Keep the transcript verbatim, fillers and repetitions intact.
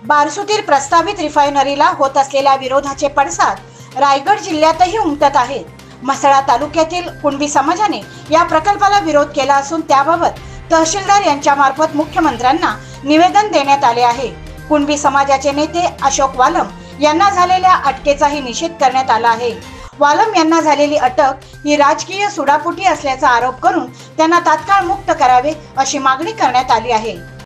बारसूतील प्रस्तावित रिफायनरीला होत असलेल्या विरोधाचे पडसाद रायगड जिल्ह्यातही उमटत आहेत. म्हसळा तालुक्यातील कुणबी समाजाने या प्रकल्पाला विरोध केला असून त्याबाबत तहसीलदार यांच्या मार्फत मुख्यमंत्र्यांना निवेदन देण्यात आले आहे. कुणबी समाजाचे नेते अशोक वालम यांना झालेल्या अटकेचाही निषेध करण्यात आला आहे. वालम यांना झालेली अटक ही राजकीय सुडापोटी असल्याचा आरोप करून त्यांना तात्काळ मुक्त करावे अशी मागणी करण्यात आली आहे.